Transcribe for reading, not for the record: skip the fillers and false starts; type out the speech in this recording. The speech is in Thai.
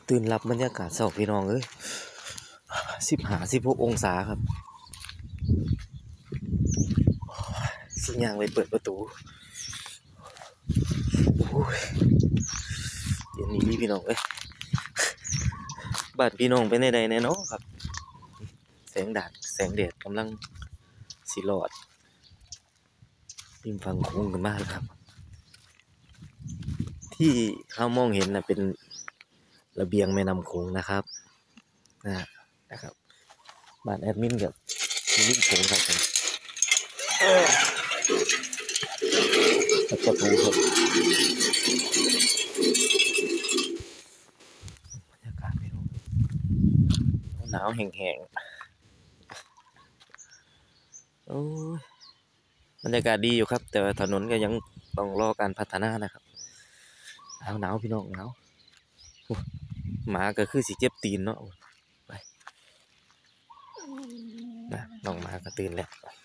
ตื่นรับบรรยากาศเช้าพี่น้องเอ้ย15-16 องศาครับสิย่างไปเปิดประตูโอ้ยเดี๋ยวนี้พี่น้องเอ้ยบ้านพี่น้องเป็นใดๆแน่เนาะครับแสงแดดกำลังสิรอดริมฝั่งโขงกันมากครับที่เรามองเห็นน่ะเป็นระเบียงแม่น้ำโขงนะครับนะครับบ้านแอดมินกับริมโขงครับผมประตูครับบรรยากาศพี่น้องหนาวแห้งๆโอ้ยบรรยากาศดีอยู่ครับแต่ว่าถนนก็ยังต้องรอการพัฒนานะครับหนาวพี่น้องหนาวหมาก็คือสิเจ็บตีนเนาะไปนะน้องหมาก็ตื่นแล้ว